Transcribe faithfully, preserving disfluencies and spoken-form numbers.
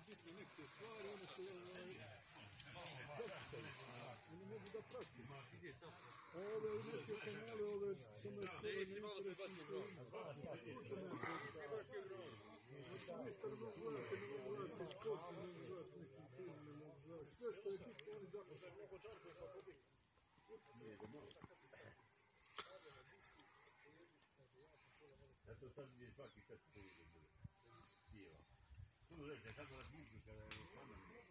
bitne neke stvari, one su zapisane. Oni mogu da prati. A ove neke kanale, ove što me skoro ne interesuju. Ništa ne mogu gledati, ne mogu gledati sport, ne mogu gledati neki film, ne mogu gledati. Sve što je bitno, oni zapisane. Eto sad mi je svaki čas koji bude. Kijeva. Tu reče, kako da budu kada je